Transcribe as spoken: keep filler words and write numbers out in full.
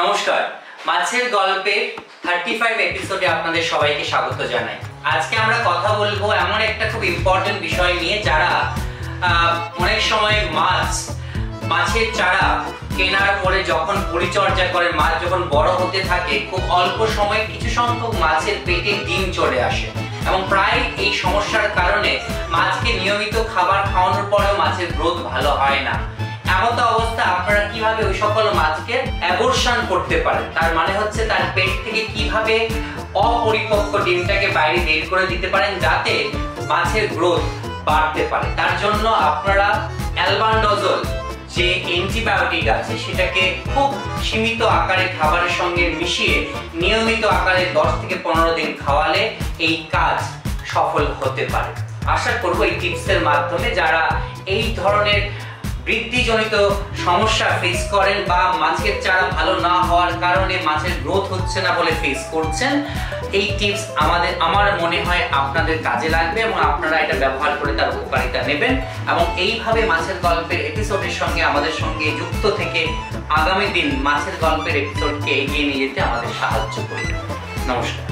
নমস্কার, মাছের গল্পে থার্টি ফাইভ এপিসোডে আপনাদের সবাইকে স্বাগত জানাই। আজকে আমরা কথা বলবো এমন একটা খুব ইম্পর্টেন্ট বিষয় নিয়ে, যারা অনেক সময় মাছ মাছের চারা কেনার পরে যখন পরিচর্যা করে মাছ যখন বড় হতে থাকে, খুব অল্প সময়ে কিছু সংখ্যক মাছের পেটে ডিম চলে আসে এবং প্রায় এই সমস্যার কারণে মাছকে নিয়মিত খাবার খাওয়ানোর পরেও মাছের গ্রোথ ভালো হয় না। এমত অবস্থা আপনারা কিভাবে ওই সকল মাছকে অ্যাবর্শন করতে পারেন, তার মানে হচ্ছে তার পেট থেকে কিভাবে অপরিপক্ক ডিমটাকে বাইরে বের করে দিতে পারেন যাতে মাছের গ্রোথ বাড়তে পারে। তার জন্য আপনারা অ্যালবান্ডাজোল যে অ্যান্টিবায়োটিক আছে সেটাকে খুব সীমিত আকারে খাবারের সঙ্গে মিশিয়ে নিয়মিত আকারে দশ থেকে পনেরো দিন খাওয়ালে এই কাজ সফল হতে পারে। আশা করব এই টিপসের মাধ্যমে যারা এই ধরনের বৃদ্ধিজনিত সমস্যা ফেস করেন বা মাছের চারা ভালো না হওয়ার কারণে মাছের গ্রোথ হচ্ছে না বলে ফেস করছেন, এই টিপস আমাদের আমার মনে হয় আপনাদের কাজে লাগবে এবং আপনারা এটা ব্যবহার করে তার উপকারিতা নেবেন এবং এইভাবে মাছের গল্পের এপিসোডের সঙ্গে আমাদের সঙ্গে যুক্ত থেকে আগামী দিন মাছের গল্পের এপিসোডকে এগিয়ে নিয়ে যেতে আমাদের সাহায্য করুন। নমস্কার।